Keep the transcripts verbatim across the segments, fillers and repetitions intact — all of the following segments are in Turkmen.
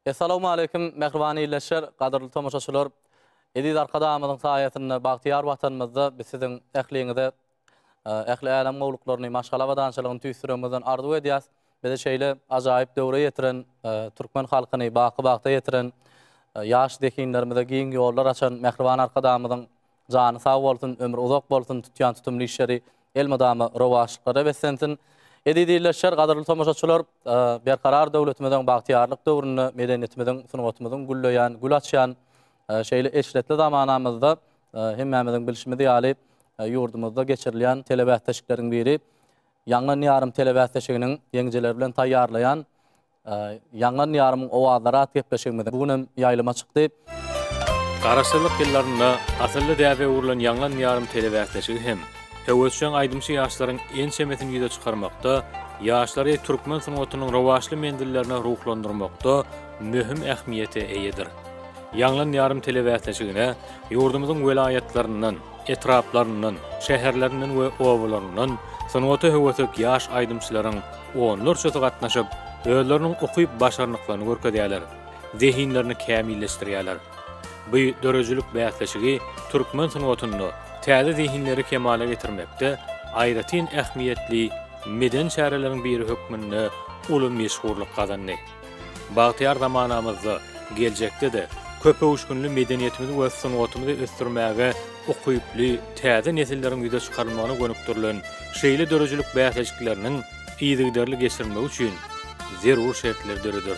Assalamu alaykum, mehrbany illeşer, gaderly tomoşaçylar. Edid arkadamyzyň saýatyny bagtyar watanymyzda biz siziň ähliňizde ähli alem gowluklaryny maşgala dançylygyny tüýsüremizden arzu edýäs. Bize şeýle ajaýyp döwre ýetiren, türkmen halkyny baky-bakta ýetiren, ýaş dekinlerimize giň ýollar açan mehriban arkadamyzyň jany sag bolsun, ömür uzak bolsun, tutýan tutumly işleri elmadamy rowaşlyklara beslensin. Edid illeşer, gaderly tomoşaçylar, berkarar döwletimizden bagtyarlyk döwrüni, medeniýetimizden, sunawatymyzdan güllöýän, gül açýan şeýle eşletli zamanamyzda hemmemizin bilişmidi ýaly ýurdumyzda geçirilýän telebäz teşkikleriň biri Ýaňlan ýarym telebäz teşkiginiň ýeňjileri bilen taýýarlaýan Ýaňlan ýarymyň owazlary gepleşigimizde bugün ýaýlyma çykdy. Garaşdyrlyk ýyllarynda asylly däwe urulan Ýaňlan ýarym telebäz teşkigi hem höwetçiň aýdymçy ýaşlaryň en çemetin ýüze çykarmakda, ýaşlary türkmen sunawatynyň rowaşly mendillerine ruhlandyrmakda möhüm ähmiýete eýedir. Ýaňlan ýarym telebäz teşkigine ýurdumyzyň welaýatlarynyň, etraplarynyň, şäherlerinden we owalarynyň sunawaty höwetçi ýaş aýdymçylaryň onlarça gatnaşyp, özleriniň okuýup başarnyklaryny görkezýärler, zehinlerini kämilleşdirýärler. Bu dörejülük bäsleşigi türkmen sunawatyny täze zehinleri kemale getirmekde aýratyn ähmiýetli meden şäherleriň biri hökmünde uly meşhurlyk gazandy. Bagtyar zamanamyzda geljekde de köpe uşgunly medeniýetimizi we sunawatymyzy ösdürmäge okuýuply täze nesilleriň ýüze çykarmagyna gönükdirilen şeýle dörejülük bäsleşikleriniň ýygyderli geçirmek üçin zerur şertler döredir.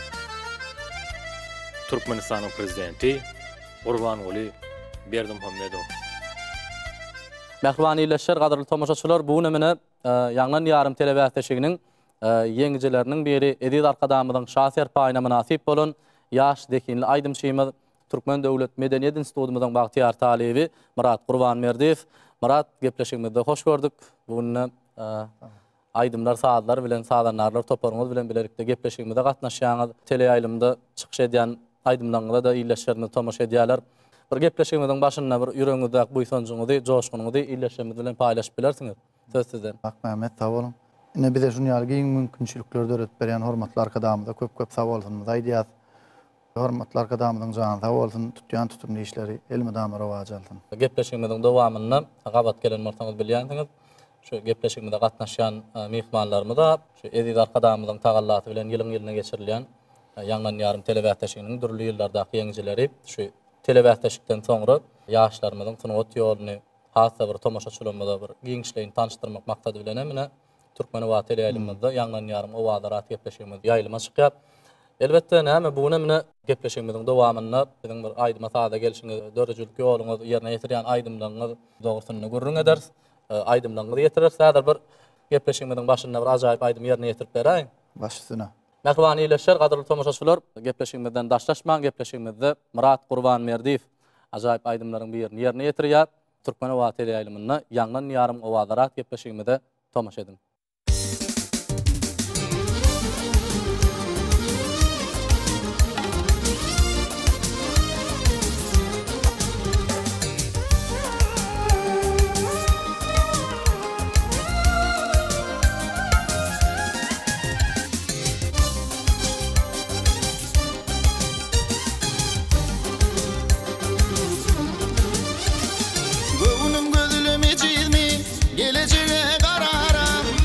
Türkmenistanyň prezidenti Gurbanguly Berdimuhammedow. Mehrbany illeşer, gaderly tomoşaçylar, bu nemine Ýaňlan ýarym telebäz teşkiginiň ýeňjileriniň biri Edid arkadamyzyň şahsy erpaýyna münasip bolan ýaş dekinli aýdymçymyz Türkmen Döwlet Medeniýet Institutymyzyň bagtyar talibi Murat Gurbanmerdiýew. Murat, gepleşigimizde hoş gördük. Bugün aýdymlar saatlar bilen sadanlarlar toparymyz bilen bilerikde gepleşigimizde gatnaşýaňyz, teleýaýlymda çykyş edýän aýdymlarga da illeşlerini tomoş edýärler. Bir gepleşigimizden başynda bir ýüregiňizde buýsanjyňyzy, joşgunyňyzy illeşlerimiz bilen paýlaşyp bilersiňiz. Söz sizden. Bak Mehmet, sag bolun. Ine bize şunu ýaly giň mümkinçilikleri öğretip berýän hormatly arkadamyza köp-köp sag bolsunuz. Aýdýas. Hormatly arkadamyzyň jany sag bolsun, tutýan tutumly işleri elmedamy rowaja alsyn. Gepleşigimizden dowamyny gabat gelen martaňyz bilýänsiňiz. Şu gepleşigimizde gatnaşýan mehmanlarymyz da şu Edid arkadamyzyň tagallaty bilen ýylyň ýylyna geçirilýän Ýaňlan ýarym telebäz teşkiginiň durly ýyllardaky ýeňjileri şu telebäz teşkikden soňra ýaşlarymyzyň sunawat ýoluny hassa bir tomoşaçylarymyza bir giňişleýin tanışdyrmak maksady bilen emine türkmen we teleýaýlymyzda Ýaňlan ýarym owazlary gepleşigimiz ýaýlyma çykýar. Elbetde näme bu nemine gepleşigimiziň dowamyny biziň bir aýdyma sada gelişiňiz, dörejülük ýoluňyz ýerine ýetirýän aýdymlaryňyz dogrusyny gurrun eder. Aýdymlaryňyzy ýetirirsäler bir gepleşigimiziň başynda bir ajaýyp aýdym ýerine ýetirip berýän. Başysyna. Mehrbany illeşer, gaderly tomoşaçylar, gepleşigimizden daşlaşmaň, gepleşigimizde Murat Gurbanmerdiýew ajaýyp aýdymlaryň birini ýerine ýetirýär. Türkmen we teleýaýlymyny Ýaňlan ýarym owazlary gepleşigimizde tomoş edin. Gelecege kararam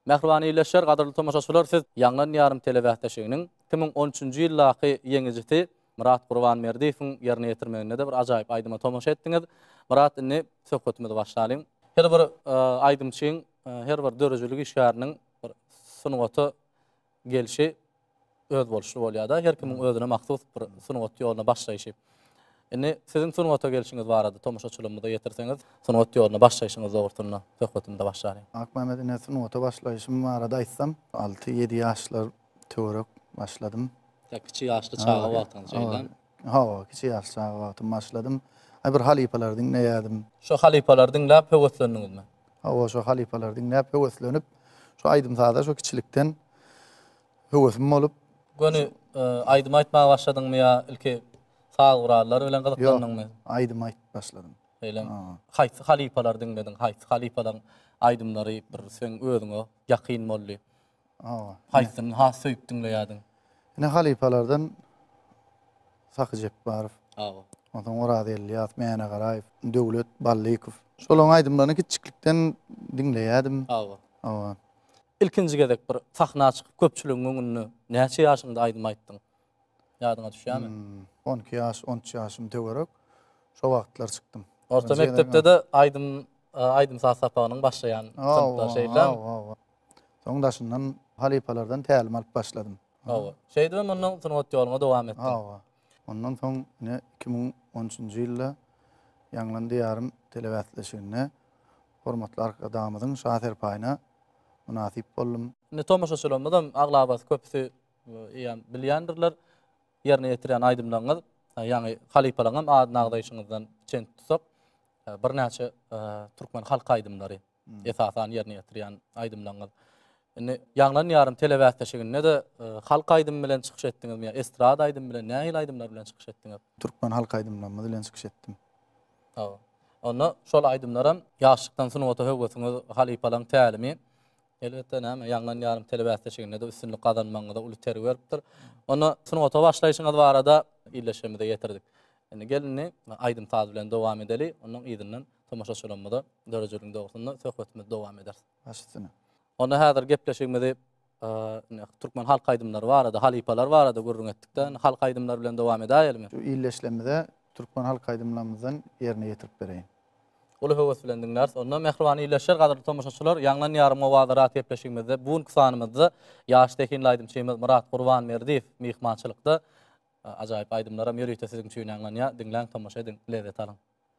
Mehrbany ýyleşer, gaderly tomaşaçylar, siz ýanglan ýarym telewähtäşiginiň iki ming on üçinji ýyldaky ýeňijiti Murat Gurbanmerdiýewiň ýerine ýetirmegine de bir ajaýyp aýdyma tomaşa etdiňiz. Murat, indi söhbetimizi başlaýyn. Her bir aýdymçyň, her bir dörejelik işgäriniň bir sunugaty gelişi öz boluşy bolýar-da. Her kimiň özüne maksus bir sunugat ýoluna başlaýşy. Indi sizin sunugata gelişiňiz barada tomaşaçylygymyza ýetirseňiz, sunugat ýoluna başlaýşyňyz dogrusyna söhbetimde başlaýyn. Akmamedy ne sunugata başlaýşym barada aýtsam, alty ýedi ýaşlar töwerek başladym. Kiçik ýaşly çağa wagtyň şeýlen. Ha, kiçik ýaşly çağa wagtym başladym. Ay bir halipalar dinleýärdim. Şo halipalar dinläp höwetlendiňizmi? Ha, şo halipalar dinläp höwetlenip, şo aýdymsada şo kiçilikden höwetim bolup, göni aýdym aýtmaga başladyňmy ýa ilki sağ gurallar bilen gyzyklandyňmy? Aýdym aýtyp başladym. Eýlen. Haýsy halipalar dinlediň? Haýsy halipalaryň aýdymlary bir sen özüňe ýakyn boldy? Ha. Haýsyny ha söýüp dinleýärdiň? Ne halipalardan Sakyjep barıp. Ha. Ondan Orad Elyas, Mäne Garaýew, Döwlet Ballykow. Şolaň aýdymlaryny kiçiklikden dinleýärdim. Ha. Ha. İlkinji gezek bir sahna çykyp köpçüligiň öňünde näçe ýaşynda aýdym aýtdyň? Ýadyňa düşýärmi? on iki ýaş, on üç ýaşym töwerek şo wagtlar çykdym. Orta mektepde de aýdym aýdym sasapagynyň başlaýan sınıfda şeýle. Soňdaşyndan halipalardan tälim alyp başladym. Ha. Şeýde ondan sunugat ýoluňa dowam etdim. Ha. Ondan soň ne iki ming on üçinji ýylda ýanglan diýarym telewähtäşigine hormatly arkadaşymyň şaher paýyna munasip boldum. Ne tomaşaçylygymyzdan aglabas köpüsi ýa bilýändirler ýerine ýetiren aýdymlaryňyz, ýani halipalaryň adyny agdaýşyňyzdan çen tutsak, bir näçe türkmen halk aýdymlary esasan ýerine ýetiren aýdymlaryňyz. Indi ýanglan ýarym telewähtäşigine de halk aýdym bilen çykyş etdiňizmi ýa estrada aýdym bilen nähil aýdymlar bilen çykyş etdiňiz? Türkmen halk aýdymlary bilen çykyş etdim. Ha. Onu şol aýdymlaram ýaşlykdan sunugata höwgetiňiz halipalaryň tälimi elbetde näme ýanglan ýarym telewähtäşigine de üstünlik gazanmagyna da uly ter beripdir. Onu sunugata başlaýşyňyz barada illeşmede ýetirdik. Endi gelini aýdym tazy bilen dowam edeli, onuň ýygynyň tomaşaçylygymyza dörejelik dogusunda söhbetimiz dowam eder. Başysyna. Onda häzir gepleşigimizde türkmen halk aýdymlary barada, halipalar barada gurrun etdikden halk aýdymlary bilen dowam edäýelmi? Şu illeşlemede türkmen halk aýdymlarymyzdan ýerine ýetirip bereyim. Uly höwes bilen dinler. Onda Mehrbany ýyleşer, gaderly tomaşaçylar, ýanglan ýarym wagtlara gepleşigimizde bugun sanymyzda ýaşdaky aýdymçymyz Murat Gurbanmerdiýew mihmançylykda ajaýyp aýdymlara ýörüýte siziň üçin ýanglanýa dinläň tomaşa ediň, lezzet alyň.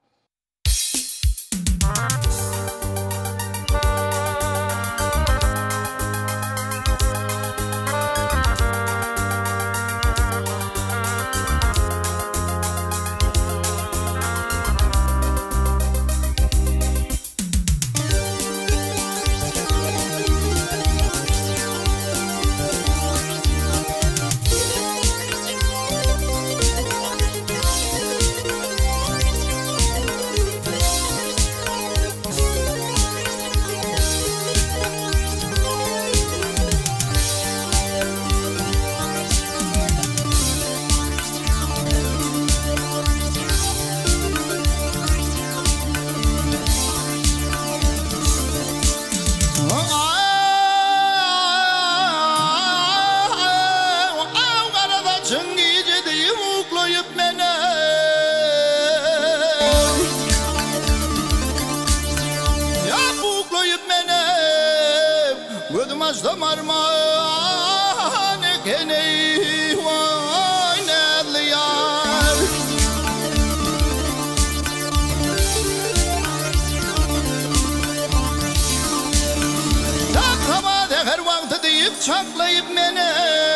Çaklayıp mene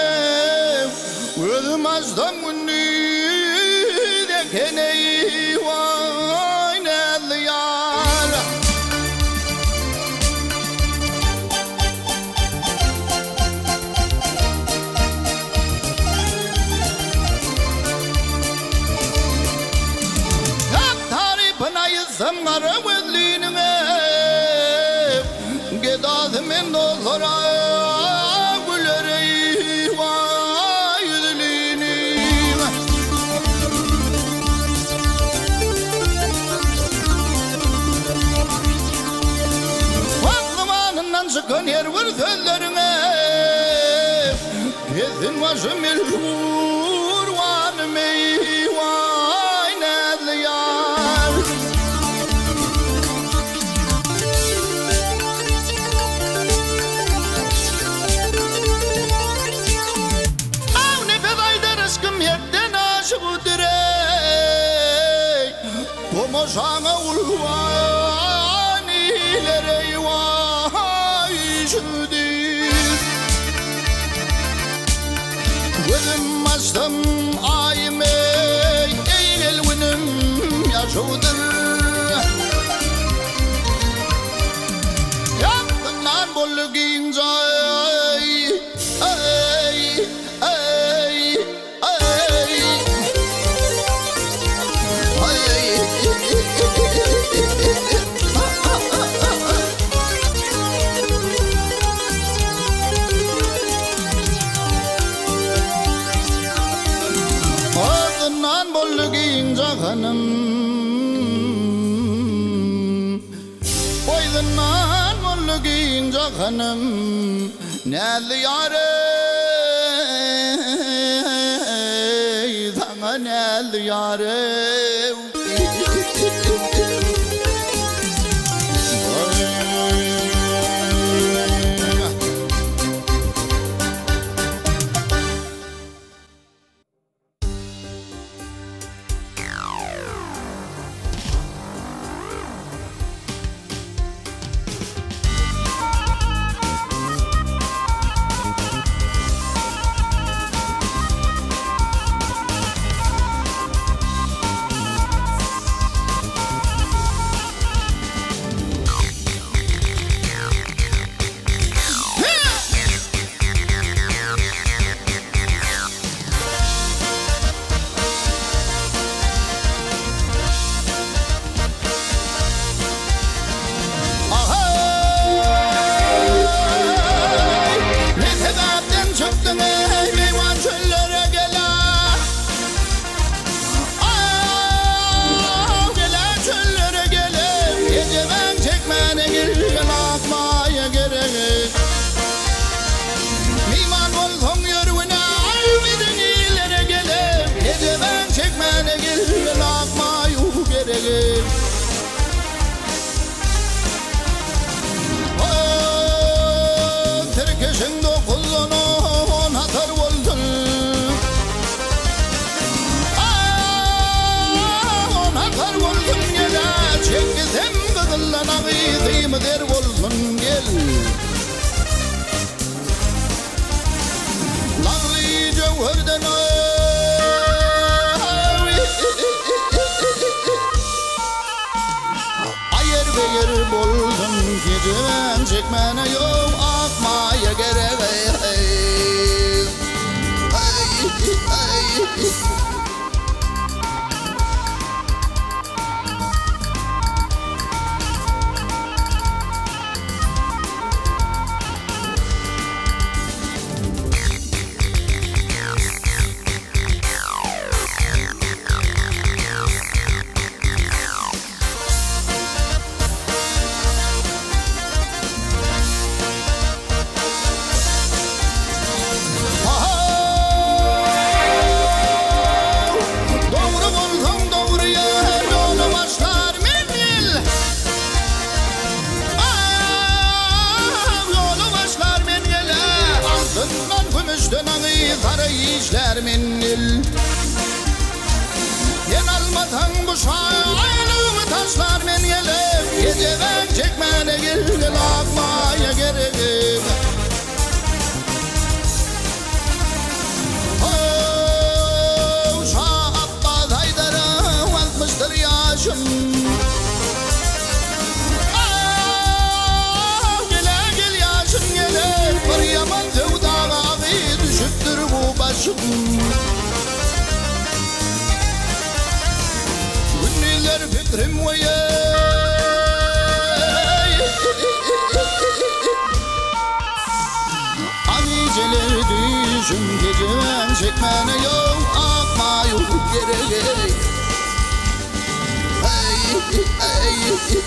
ölmezden günü de keneyi oynaylı yar. Hak tarifına yazsam ara gözlüğüne gedazımın dolara in was a miljoer one me wine at the yard. Oh, ne bedayda rızkım yerden aşık udire. Como sana ulvanilere vay şudir. Gözüm açtım ayime eğil günüm yaşudur. Yaptığından bolu gince ay ay ay ay. Adnan bolu gince hanım, oydan bolu gince hanım, ne yare, sana ne yare. Der wolsun gel Lagli cevherden Ayer beyer bolsun geceden çekmene yok akmaya gerek hey hey işler minnil Yen almatan bu şaylığımı taşlar men gelip Geceden çekmene gel akmaya gerek Oh Şah Abbas Haydar'a altmıştır yaşım Ah gele gel yaşım gele Bir yaman sevdağa düşüptür bu başım Günniler fikrim ve Aniceler düşüm geceden çekmene yok akma yok gerek Hey hey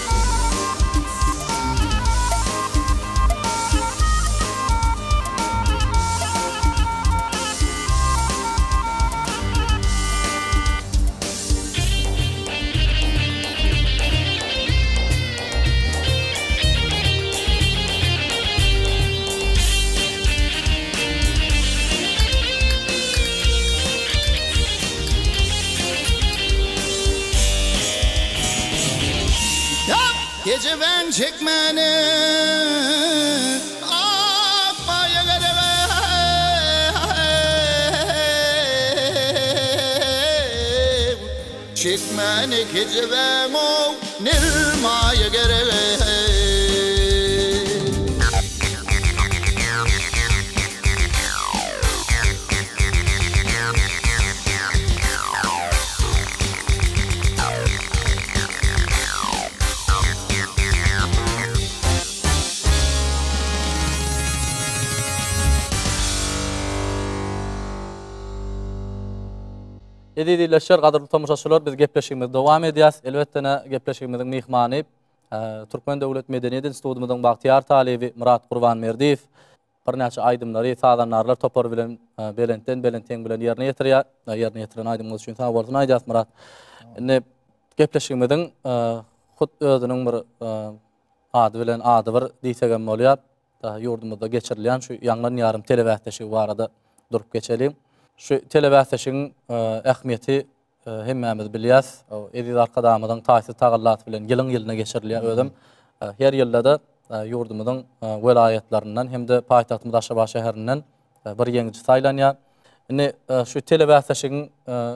gece ben çekmeni akmaya gerek çekmeni gece ben o nirmaya gerek Edidilleşer gadyrly tomoşaçylar biz gepleşigimiz dowam edýäs. Elbetde gepleşigimiziň mihmany Türkmen Döwlet Medeniýet Institutumyň Bagtyar talebi Murat Gurbanmerdiýew. Bir näçe aýdymlary, sadanlarlar topar bilen belenten belenten bilen ýerine ýetirýär. Ýerine ýetiren aýdymlar üçin sag bolsun aýdýas Murat. Ine gepleşigimiziň hut özüniň bir ady bilen ady bir diýsegem bolýar. Ýurdumyzda geçirilýän şu ýanglan ýarym telewäsdeşigi barada durup geçelim. Şu telewäsdeşigiň ähmiýeti hemmämiz bilýäs. Edil arkadamyň taýsy tagallat bilen ýylyň ýylyna geçirilýär özüm. Her ýylda ýurdumyzyň welaýatlarinden hem de paýtagtymyz Aşgabat şäherinden bir ýeňiji saýlanýar. Ine şu telewäsdeşigiň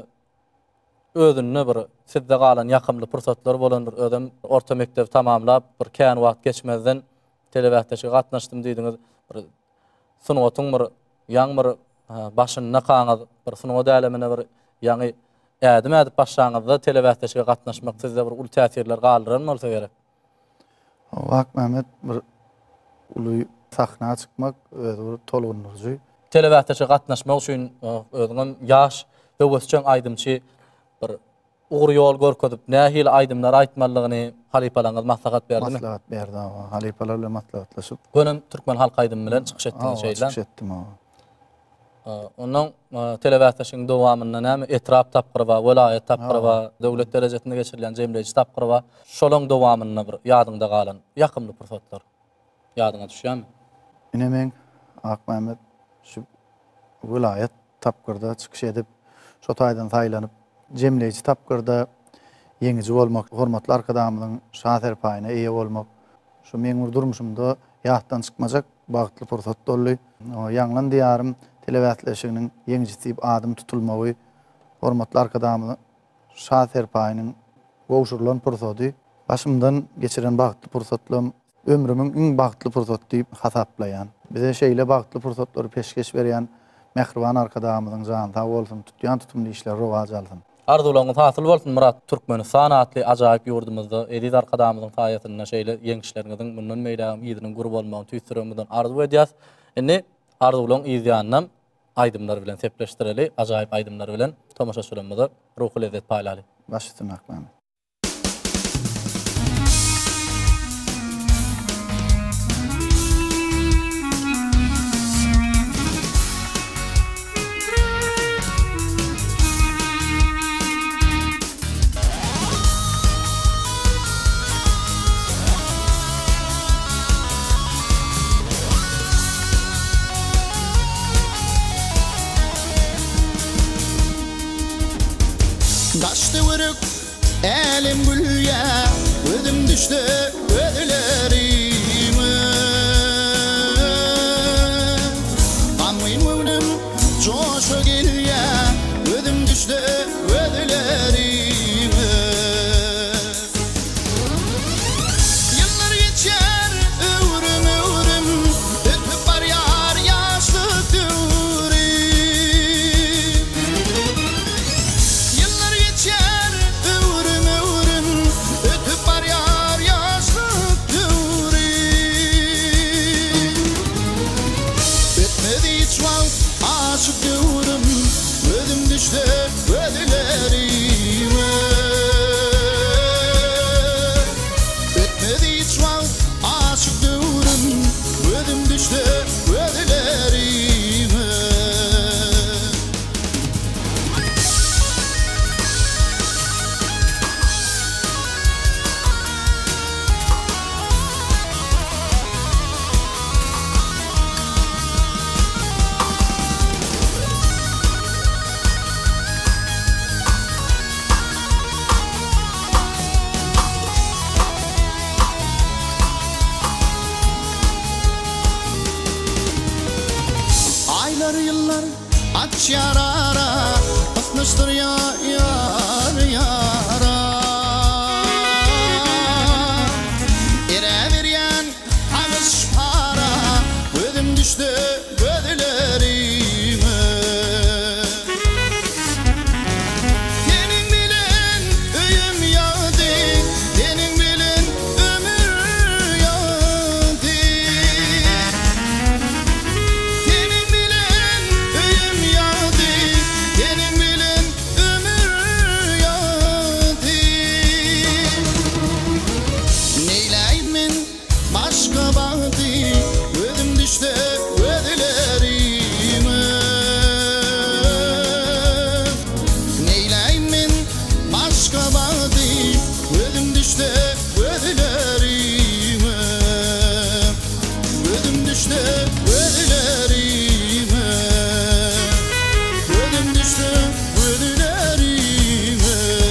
özüni bir sizde galan ýakymly pursatlar bolandyr. Özüm orta mekdep tamamlap bir kän wagt geçmezden telewäsdeşige gatnaşdym diýdiňiz. Bir sunuwatyň bir ýaň bir başyna kaňyz bir sunuwa dälemine bir ýaňy ädim edip başlaňyzda telewäsdeşige gatnaşmak sizde bir ul täsirler galdyran bolsa gerek. Wagt Mehmet bir uly sahna çykmak özü tolgunurjy. Telewäsdeşige gatnaşmak üçin özüň ýaş we wösçen aýdymçy bir ugry ýol görkezip nähili aýdymlar aýtmalygyny halipalaňyz maslahat berdimi? Maslahat berdi. Halipalar bilen maslahatlaşyp. Gönüm Türkmen halk aýdym bilen çykyş etdiňiz şeýler. Çykyş etdim. Onun telewäsdeşiň dowamynda näme etrap tapgyrba, welaýat tapgyrba, döwlet derejesinde geçirilen jemleýici tapgyrba, şolaň dowamynda bir ýadyňda galan ýakymly pursatlar ýadyňa düşýärmi? Ine men Ak Mehmet şu welaýat tapgyrda çykyş edip, şo taýdan saýlanyp, jemleýici tapgyrda ýeňiji bolmak, hormatly arkadamyň şaher paýyna eýe bolmak, şu meň durmuşymda ýatdan çykmajak bagtly pursat boldy. Ýanglan diýarym telewäsdeşiginiň ýeňijisi adym tutulmagy, hormatly arkadamyň şaher paýynyň gowşurulan pursaty, başymdan geçiren bagtly pursatlarym ömrümiň iň bagtly pursat diýip hasaplaýan. Bize şeýle bagtly pursatlary peşkeş berýän mehriban arkadamyň jany sag bolsun, tutýan tutumly işler rowaj alsyn. Arzularyňyz hasyl bolsun Murat. Türkmen sanatly ajaýyp ýurdumyzda edil arkadamyň taýatyna şeýle ýeň işleriniň bundan meýdäm ýygynyň gurup bolmagyny tüýsürmeden arzu edýäs. Indi arzularyň ýyzýanyna aýdymlar bilen sepleşdireli, ajaýyp aýdymlar bilen tomoşaçylarymyza ruhy lezzet paýlaly. Başysyň Ak Mehmet. Daştı vuruk elim gülye, ödüm düştü ödülerime. Kanmayın vurdum coşu gilye, ödüm düştü ödülerime. Yıllar geçer ömrüm ömrüm, ötüp var yar yaşlık dürüm. Yıllar geçer ömrüm ömrüm, ötüp var yar yaşlık dürüm. Ötmedi hiç vakt aşık dürüm, ödüm düştü ödülerime. Ötmedi hiç vakt aşık dürüm, ödüm düştü ödülerime. yıllar yıllar aç yarara basmıştır ya yar yara. Ere veryen amış para gözüm düştü gözlerime. Senin bilen öyüm yağdı, senin bilen ömür yağdı. Senin bilen öyüm yağdı, senin bilen ömür yağdı. Neyleyim başka baktı, gözüm düştü gözlerime. Neyleyim başka baktı, gözüm düştü gözlerime. Gözüm düştü gözlerime. Gözüm düştü gözlerime.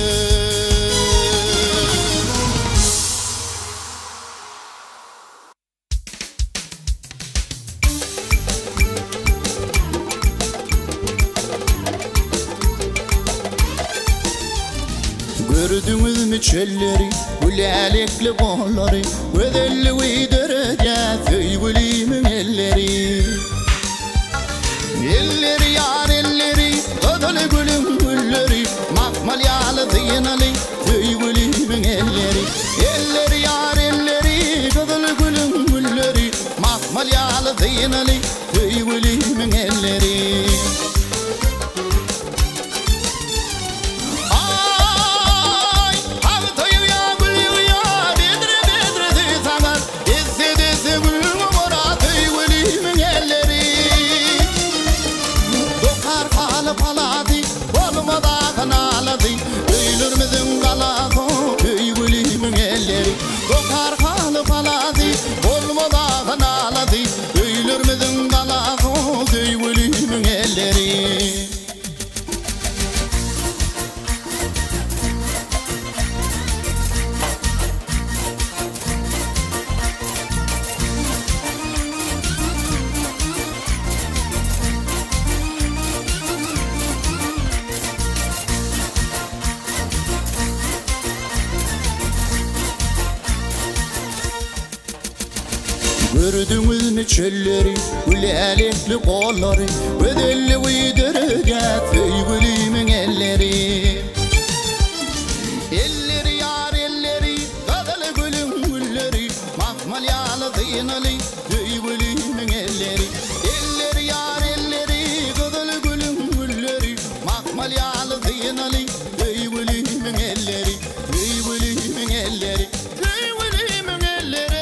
Gördünüz mü çölleri, gülelikli kolları, gözelli uydurca söygülümün elleri. Elleri yar elleri, ödülü gülüm gülleri, makmal yağlı zıynalı söygülümün elleri. Elleri yar elleri, ödülü gülüm gülleri, makmal yağlı zıynalı söygülümün elleri. Ay, avtoyu ya gülü ya, bedre bedre de sanar, dese dese gülüm moratı gülümün elleri. Dokar kalıp aladı, olmadı kanaladı, öylürmüzün kalakı köy gülümün elleri. Dokar kalıp aladı, olmadı kanaladı, öylürmüzün kalakı köy gülümün elleri. Gördünüz mü çölleri, gülelikli kolları, gözelli uydurca söygülümün elleri. Elleri yar elleri, ödülü gülüm gülleri, makmal yağlı zıynalı söygülümün elleri. Elleri yar elleri, ödülü gülüm gülleri, makmal yağlı zıynalı söygülümün elleri. Söygülümün elleri, söygülümün elleri.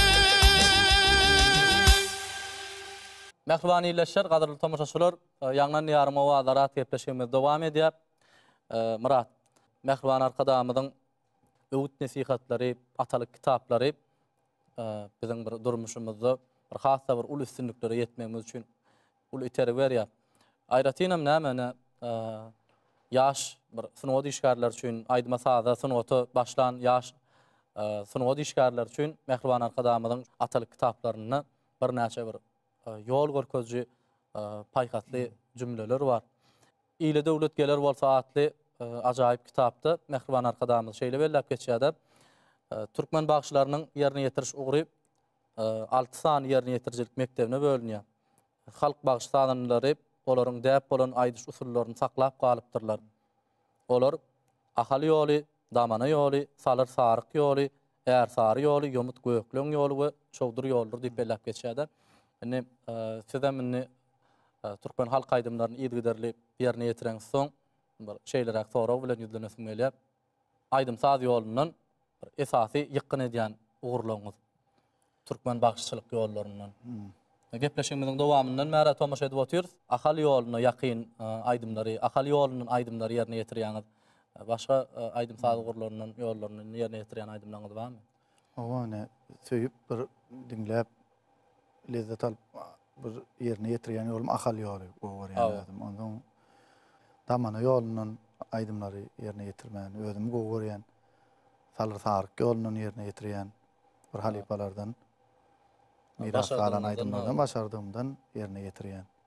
Mehrbani illeşer, qadrly tomoşaçylar, ýaňlan ýarym owadarat gepleşigimiz dowam edýär. Murat, Mehrbani arkadamyzyň öwüt nesihatlary, atalyk kitaplary biziň bir durmuşymyzda bir hassa bir ul üstünliklere ýetmegimiz üçin ul iteri berýär. Aýratynam näme ýaş bir sınowat işgärler üçin aýdyma saza synowaty başlan ýaş sınowat işgärler üçin Mehrbani arkadamyzyň atalyk kitaplaryny bir näçe bir yol görkezji paýhatly jümleler bar. Ýyly döwlet geler bolsa atly ajaýyp kitapda Mehrbani arkadamyz şeýle bellep geçýär. Türkmen bagşylarynyň ýerine ýetiriş ugry alty sany ýerine ýetirjilik mektebine bölünýär. Halk bagşy sananlary olaryň däp bolan aýdyş usullaryny saklap galypdyrlar. Olar ahaly ýoly, damana ýoly, salyr saryk ýoly, är sary ýoly, ýomut gökleň ýoly we çowdur ýoldur diýip bellep geçýär. Yani sizemini Türkmen halk aydımlarını iyilgiderli yerine yetiren soň şeylerek soraw bilen ýüzlenesim gelýär. Aydym saz ýolundan esasy ýykyn edýän ugurlaňyz Türkmen bagşyçylyk ýollarynyň. Gepleşigimiziň dowamyndan märe tomaşa edip otyrys. Ahal ýoluny ýakyn aydymlary, ahal ýolunyň aydymlary ýerine ýetirýäňiz başga aydym saz ugurlarynyň ýollaryny ýerine ýetirýän aydymlaryňyz barmy? Owa ne söýüp bir dinläp lezzet alıp bir yerine ýetirýän ýolum ahal ýoly gowurýan. Ondan damana ýolunun aydymlary ýerine ýetirmän, özüm gowurýan. Salyr saryk ýolunun ýerine ýetirýän bir halipalardan miras galan aydymlardan başardymdan ýerine ýetirýän.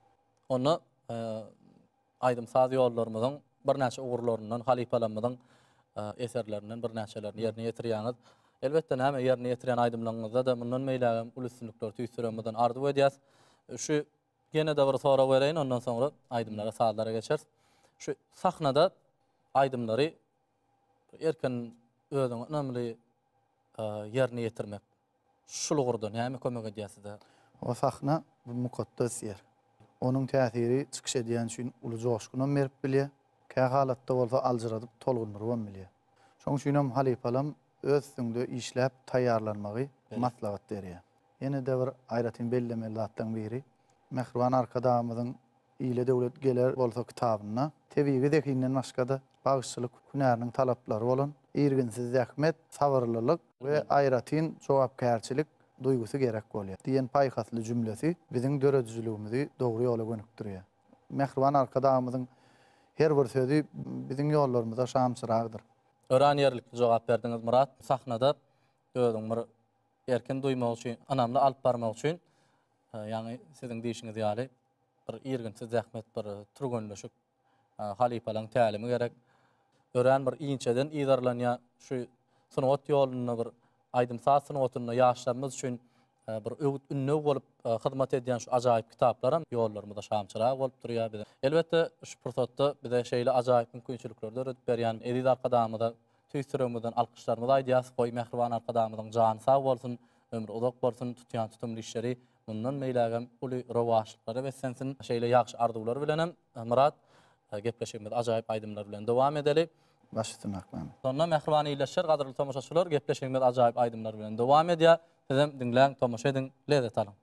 onu aydym saz ýollarymyzyň bir näçe ugurlaryndan, halipalarymyzyň eserlerinden bir näçelerini ýerine ýetirýäňiz. Elbetde näme ýerine ýetirýän aydymlaryňyzda da mundan meýlägem ulussunluklar tüýsüremeden ardy edýäs. Şu gene de bir sora bereýin, ondan soňra aydymlara, sazlara geçeriz. Şu sahnada aydymlary erken özüň önemli ýerine ýetirmek. Şul ugurda näme kömek edýäsizde? O sahna bir mukaddes yer. Onun täsiri çykyş edýän üçin uly joşkunan berip bilýär. Kä halatda bolsa aljyradyp tolgundyryp bilýär. Şoň üçin hem halipalam öz üstünde işläp taýýarlanmagy maslahat berýär. Ýene de bir aýratyn bellemeli zatdan biri Mehriban arkadamyzyň ýyly döwlet geler bolsa kitabyna tebigi dekinden başga da bagışçylyk hüneriniň talaplary bolan irginsiz zähmet, sabırlılık we aýratyn jogapkärçilik duýgusy gerek bolýar. Diýen paýhasly jümlesi biziň döredijligimizi dogry ýola gönükdirýär. Mehriban arkadamyzyň her bir sözi biziň ýollarymyza şamçyragdyr. Öran ýerlikli jogap berdiňiz Murat. Sahnada özüň bir erken duýmak üçin, anamly alyp barmak üçin, ýani siziň diýişiňiz ýaly bir irginsiz zähmet, bir turgunlaşyk halipalaň tälimi gerek. Ören bir iňçeden iýdarlanýa şu sunat ýoluny bir aydym saz sunatyny ýaşlarymyz üçin bir öwüt ünlü bolup hyzmat edýän şu ajaýyp kitaplar ýollarymyzda şamçyrak bolup durýar bize. Elbetde şu pursatda bize şeýle ajaýyp mümkinçilikler öwrüp berýän Edid arkadamyda tüýsüremeden alkışlarymyzy aýdýas, goý Mehriban arkadamyzyň jany sag bolsun, ömrü uzak bolsun, tutýan tutumly işleri mundan meýlägem uly rowaşlyklary beslensin. Şeýle ýagşy arzuwlar bilenem Murat gepleşigimiz ajaýyp aydymlar bilen dowam edeli. Başytyn akmam. Sonra Mehriban iýleşer, gadyrly tomoşaçylar, gepleşigimiz ajaýyp aydymlar bilen dowam edýär. Sizem dinläň, tomoşa ediň, lezzet alyň.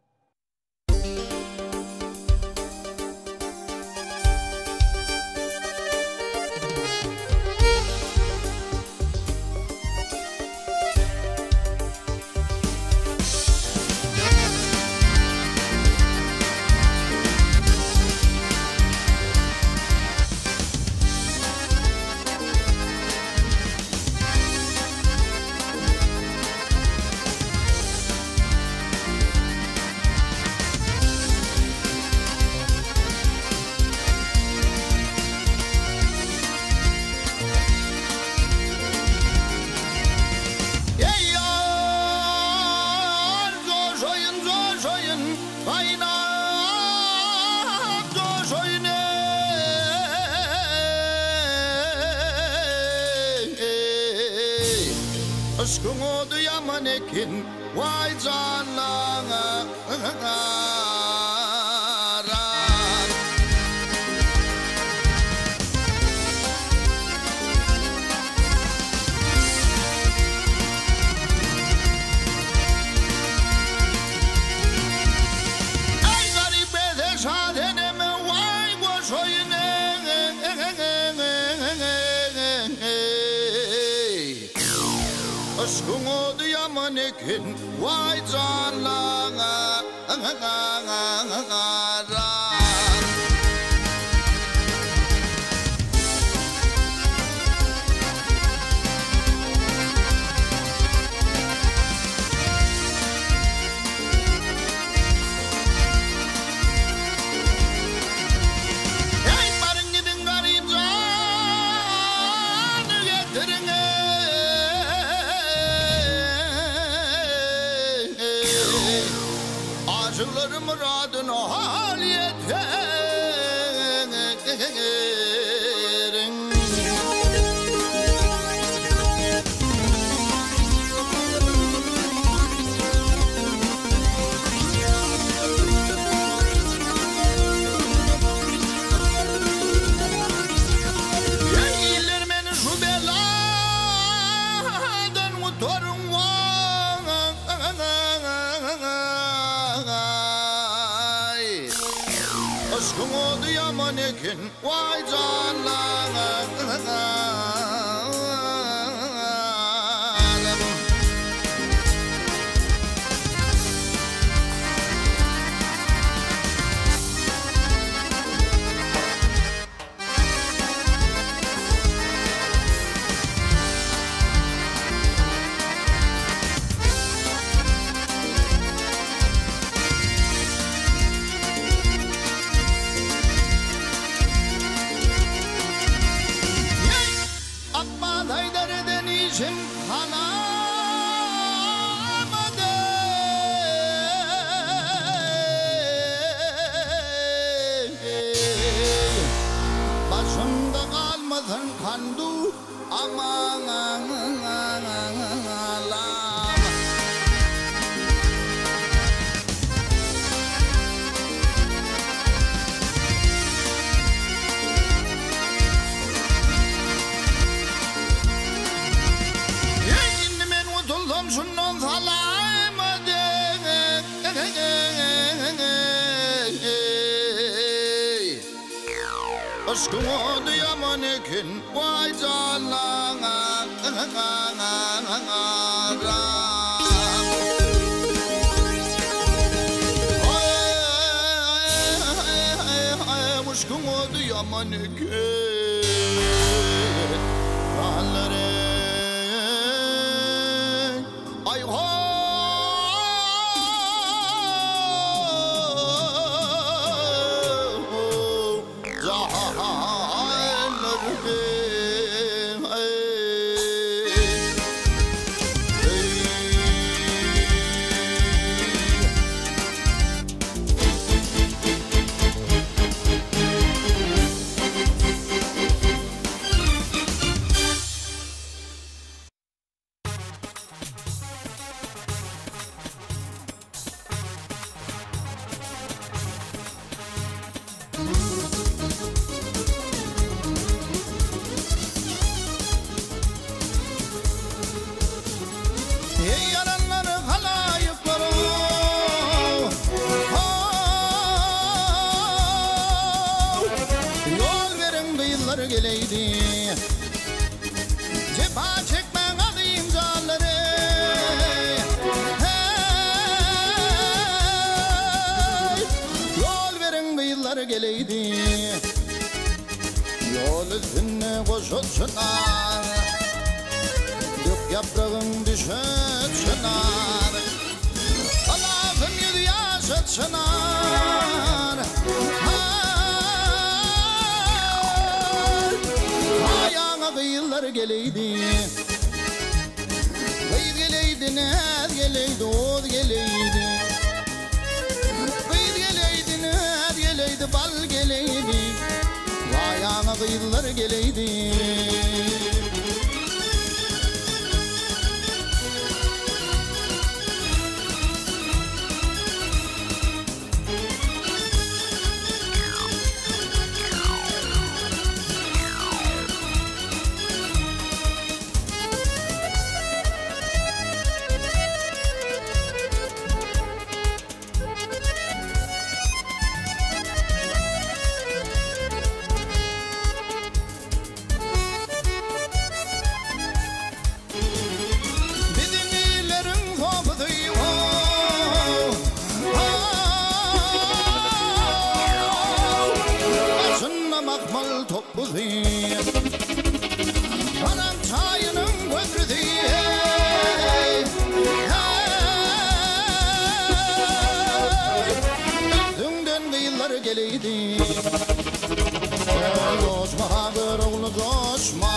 Aşkın odu yaman ekin, vay canlana. Ay garip ede şadeneme, vay boşoyune. Aşkın odu yaman ekin, vay canlana. Ey barın gidin garip canı getirin. Aşıklar muradına hal yeterin. Yeyler beni şu beladan mutarım aşkın odu yaman ekin, vay canlana. Aramızın kandu aman Allah'ım. Şimdi ben utuldum şundan salamadım. Aşkım oldu yaman ekin vay canına. Aşkım oldu yaman ekin dağları. Ay ho ey yaranlar halayıkları yol verin kıyılar geleydi cefa çekmen alayım canları hey yol verin kıyılar geleydi yol üstüne koşulsunlar dök yaprağın düşet çınar Allah'ım yüzü yaşat çınar ayağına kıyılar geleydi kıyı geleydi ner geleydi oğuz geleydi kıyı geleydi ner geleydi bal geleydi ayağına kıyılar geleydi. Makmal topluzu anam çayının götürdü dünden kıyılar geleydi coşma haber oğlu coşma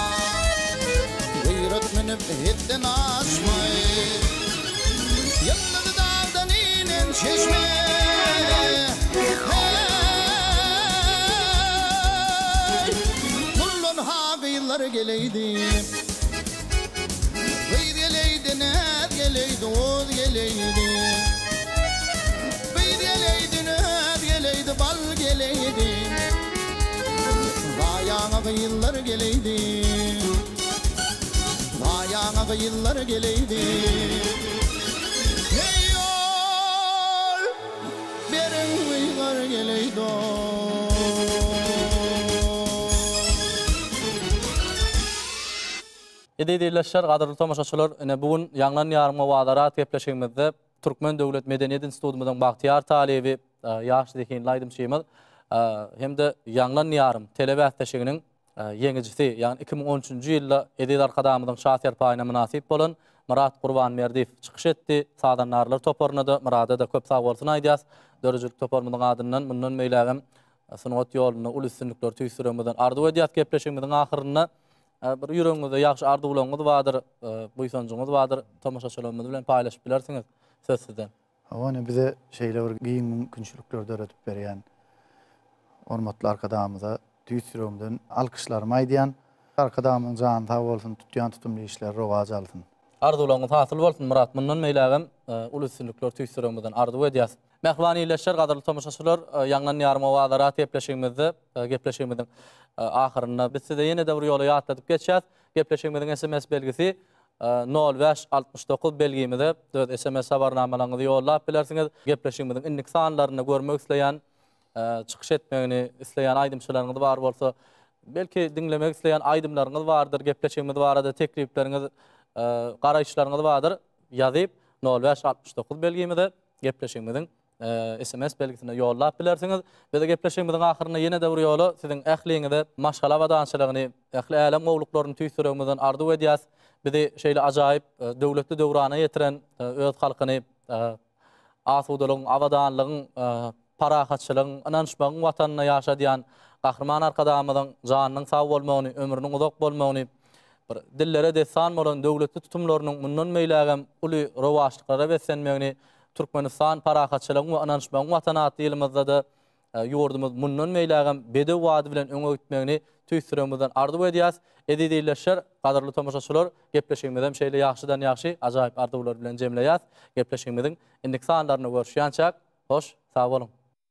gıyret minip hitten açmay yılladı dağdan inen çeşme kıyılar geleydi kıyı geleydi ner geleydi oğuz geleydi kıyı geleydi ner geleydi bal geleydi ayağına kıyılar geleydi ayağına kıyılar geleydi hey yol berin kıyılar geleydi Edi değerler, qadırlı tamaşaçılar, ene bugün Ýanglan ýarymyň wadarat gepleşigimizde Türkmen Döwlet Medeniýet Institutumyň Bagtyar talebi ýaş diýen laýdym şeýmez hem de Ýanglan ýarym telebätdeşiginiň ýeňijisi, ýani iki bin on üçünji ýylda Edi Darkadamyň şahsyar paýyna münasip bolan Murat Gurbanmerdiýew çykyş etdi. Sadanlarlar toparnady. Murada da köp sag bolsun aýdýas. Dörejlik toparmyň adyndan mundan meýlägem sunugat ýoluny ul üstünlikler tüýsüremeden ardy edýät gepleşigimiň ahyryna bir ýüregiňizde ýaxşy ardy bulanyňyz badyr, buýsanjyňyz badyr, tamaşaçylarymyz bilen paýlaşyp bilersiňiz. Söz sizden. Awany bize şeýle bir giň mümkinçilikler öğretip berýän hormatly arkadaşymyza tüýsürümden alkışlarym aýdýan, arkadamyň jany sag bolsun, tutýan tutumly işler rowaja alsyn. Arzuwlaryňyz hasyl bolsun Murat. Mundan meýlägem uly üstünlikler tüýsürümden arzu edýäs. Mehmany ýyleşler, gaderly tomaşaçylar, ýaňlan ýarym wagtlara gepleşigimizde, gepleşigimizin ahyrynda biz size ýene-de bir ýola ýatladyp geçýäs. Gepleşigimizin S M S belgisi nol beş altmış dokuz belgimizde dört S M S habarnamalaryňyzy ýollap bilersiňiz. Gepleşigimizin innik sanlaryny görmek isleýän, çykyş etmegini isleýän aýdymçylaryňyz bar bolsa, belki dinlemek isleýän aýdymlaryňyz bardyr, gepleşigimiz barada teklipleriňiz, garaýşlaryňyz bardyr. Ýazyp nol beş altmış dokuz belgimizde gepleşigimizin S M S belgisine ýollap bilersiňiz. Biz de gepleşigimizin ahyrynda ýene-de bir ýola siziň ähliňizde maşgala we dançylygyny, ähli älam gowluklaryny tüýsürümizden arzu edýäs. Bizi şeýle ajaýyp döwletli döwrana ýetiren öz halkyny asudalygyň, awadanlygyň, parahatçylygyň, inançmagyň watanyna ýaşadýan gahrman arkadamyzyň janynyň sag bolmagyny, ömrüniň uzak bolmagyny, bir dillere destan bolan döwletli tutumlarynyň mundan meýlägem uly rowaşlyklara beslenmegini, Türkmenistan parahatçylygyň we inançmagyň watanaty ýylymyzda da ýurdumyz mundan meýlägem bedew wady bilen öňe gitmegini tüýsürümizden arzu edýäs. Edi diýleşler, gaderly tomaşaçylar, gepleşigimizden şeýle ýaxşydan ýaxşy, ajaýyp arzuwlar bilen jemleýäs. Gepleşigimiziň indik sanlaryny görüşýänçä, hoş, sag bolun.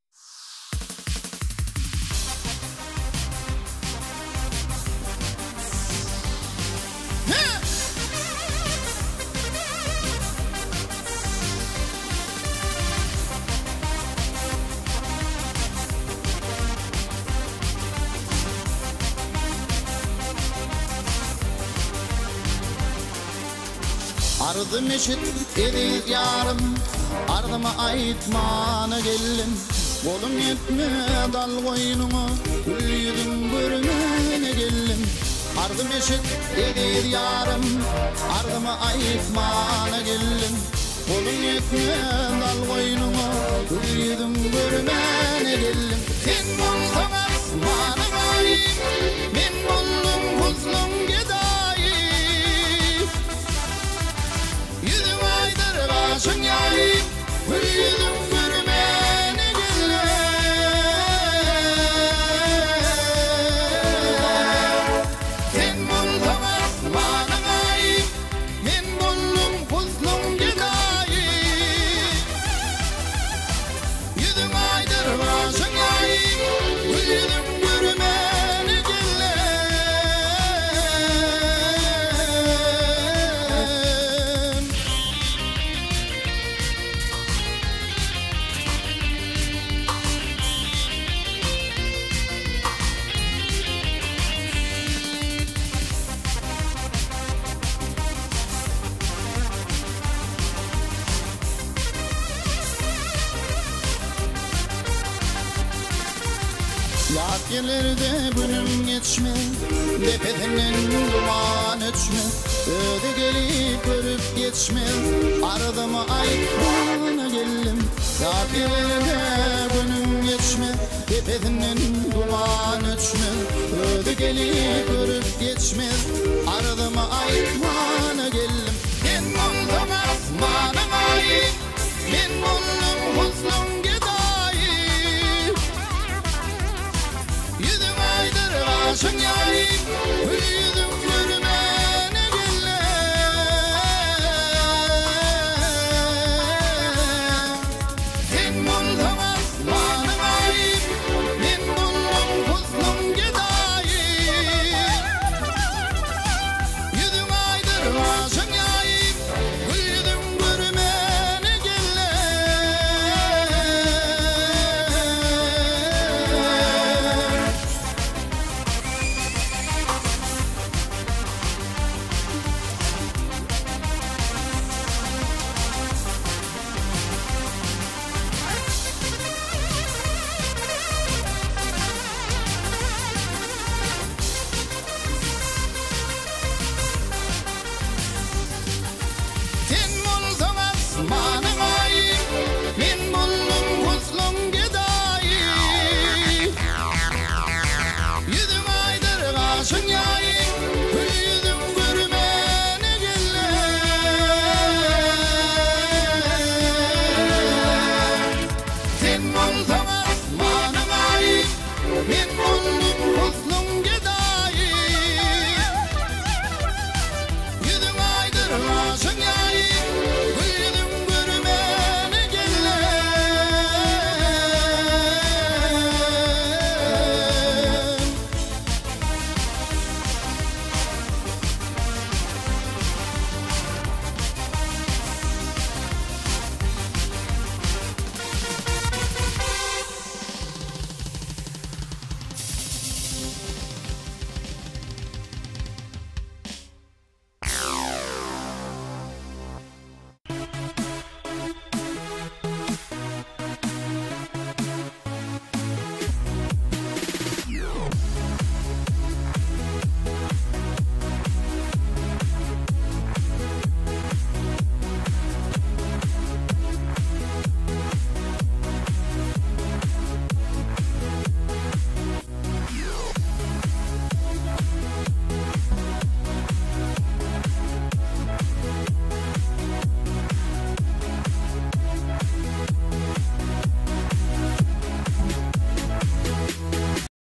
Ardım eşit ediz yarım, ardıma aytmana gellim. Bolum yetme dal goýnuňa, gül ýüzüň görmene gellim. Ardım eşit ediz yarım, ardıma aytmana gellim. Bolum yetme dal goýnuňa, gül ýüzüň görmene gellim. Sen bolsaň asmanyň aýyp, men boldum huzlum gedaýyp. Yüzüm aydır başın yayıp, gül yüzüm görmene gelin. Sen buldun asmanın ayıp, men buldum kuzlum gedayıp. Yüzüm aydır başın yayıp, gül yüzüm görmene gelin. Yaz gelerde günüm geçme, tepesinden duman öçme. Öde gelip görüp geçme, ardıma aytmana gellim. Yaz gelerde günüm geçme, tepesinden duman öçme. Öde gelip görüp geçme, ardıma aytmana gellim. Ben buldum asmanın ayıp, ben buldum huzlum